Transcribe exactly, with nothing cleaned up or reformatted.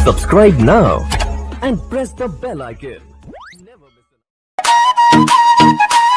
Subscribe now and press the bell icon. Never miss an